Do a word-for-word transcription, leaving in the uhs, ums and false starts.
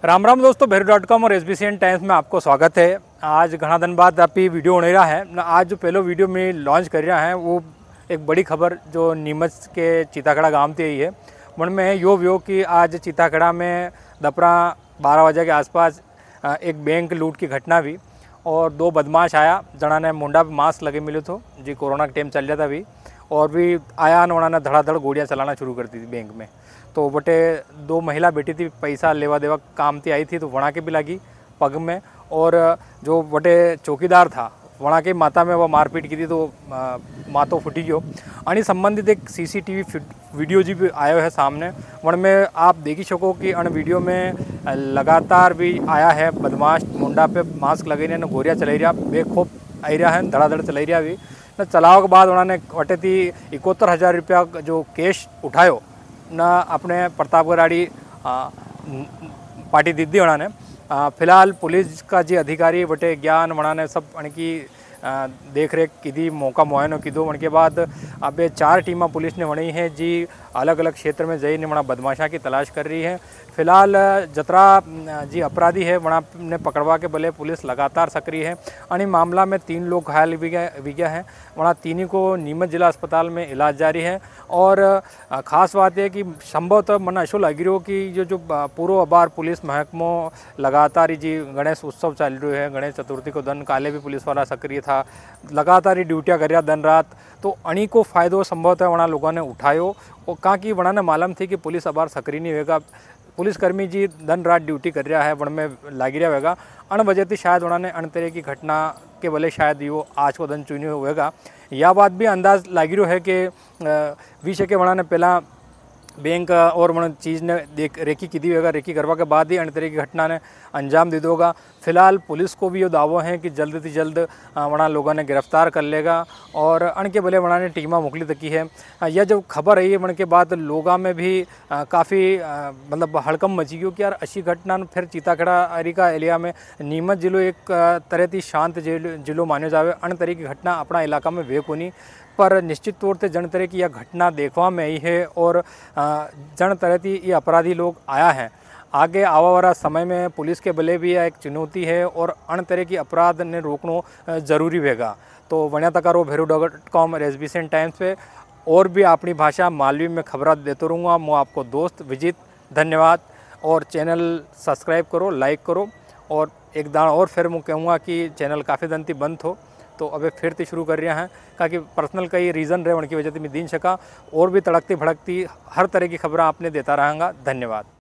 राम राम दोस्तों, Bhairu dot com और S B C N Times में आपको स्वागत है। आज घना दिन बाद आप ही वीडियो होने रहा है ना। आज जो पहलो वीडियो में लॉन्च कर रहा है वो एक बड़ी खबर जो नीमच के चीताखड़ा गांव से ही है। मन में यो व्यो कि आज चीताखड़ा में दोपहर बारह बजे के आसपास एक बैंक लूट की घटना हुई और दो बदमाश आया जना ने मुंडा पे मास्क लगे मिले तो जी कोरोना का टाइम चल रहा था अभी, और भी आया न उन्होंने धड़ाधड़ गोलियाँ चलाना शुरू कर दी थी बैंक में। तो बटे दो महिला बेटी थी, पैसा लेवा देवा काम थी आई थी तो वहाँ के भी लगी पग में, और जो बटे चौकीदार था वहाँ के माता में वो मारपीट की थी तो मातो फूटी गयो। आणि संबंधित एक सीसीटीवी वीडियो जी भी आयो है सामने, वन में आप देखी सको कि अन वीडियो में लगातार भी आया है बदमाश मुंडा पे मास्क लगे ने गोरिया चलाई रहा बेखौफ आई रहा है, धड़ाधड़ चलाई रहा भी न। चलाव के बाद उन्होंने वटे थी इकहत्तर हज़ार रुपया जो कैश उठायो न अपने प्रतापगढ़ पार्टी दीदी उन्होंने। फिलहाल पुलिस का जी अधिकारी बटे ज्ञान वनाने सब की देख रेख की थी, मौका मुआयनो कीधो। उनके बाद अब चार टीम पुलिस ने वणी है जी अलग अलग क्षेत्र में जई ने वहाँ बदमाशा की तलाश कर रही है। फिलहाल जतरा जी अपराधी है वहाँ ने पकड़वा के भले पुलिस लगातार सक्रिय है। आणि मामला में तीन लोग घायल भी गए भी गया है, वहाँ तीनों को नीमच जिला अस्पताल में इलाज जारी है। और ख़ास बात है कि संभवतः मन ऐसा लगी रहो कि जो जो पूर्व अबार पुलिस महकमो लगातार जी गणेश उत्सव चल रहा है, गणेश चतुर्थी को दिन काले भी पुलिस वाला सक्रिय था, लगातार ही ड्यूटियाँ कर दिन रात। तो अणी को फ़ायदो संभवतः वहाँ लोगों ने उठायो और कहाँ कि वहाँ ने मालूम थी कि पुलिस अबार सक्रिय नहीं होगा, पुलिसकर्मी जी दिन रात ड्यूटी कर रहा है वन में लागी रहा होगा। अन वजह से शायद उन्होंने अन तरह की घटना के भले शायद यो आज को दिन चुनी होगा। यह बात भी अंदाज लागी रहो है कि विषय के उन्होंने पहला बैंक और मन चीज़ ने देख रेकी की दी होगा, रेकी करवा के बाद ही अन्य तरह की घटना ने अंजाम दे दोगा। फिलहाल पुलिस को भी ये दावा है कि जल्द से जल्द वहाँ लोगों ने गिरफ्तार कर लेगा और अन के भले वहाँ ने टीमा मोकली तकी है। यह जब खबर आई है मन के बाद लोगों में भी काफ़ी मतलब हड़कम मची गई कि यार अच्छी घटना फिर चीताखड़ा अरिका एरिया में नीमच जिलो एक तरह की शांत जिलो मानो जाए, अन्य तरह की घटना अपना इलाका में वे को नहीं, पर निश्चित तौर से जन तरह की यह घटना देखवा में आई है और जन तरह की ये अपराधी लोग आया है। आगे आवा वाला समय में पुलिस के बले भी यह एक चुनौती है और अन्य तरह की अपराध ने रोकनो जरूरी होगा। तो वणिया तक रो भैरू डॉट कॉम और S B C N Times पे और भी अपनी भाषा मालवी में खबर देते रहूँगा। मैं आपको दोस्त विजित, धन्यवाद। और चैनल सब्सक्राइब करो, लाइक करो। और एक दान और फिर मैं कहूँगा कि चैनल काफ़ी दिन थी बंद हो तो अबे फिर से शुरू कर रहे हैं क्योंकि पर्सनल कई रीज़न रहे उनकी वजह से मैं दिन सका और भी तड़कती भड़कती हर तरह की खबरें आपने देता रहूँगा। धन्यवाद।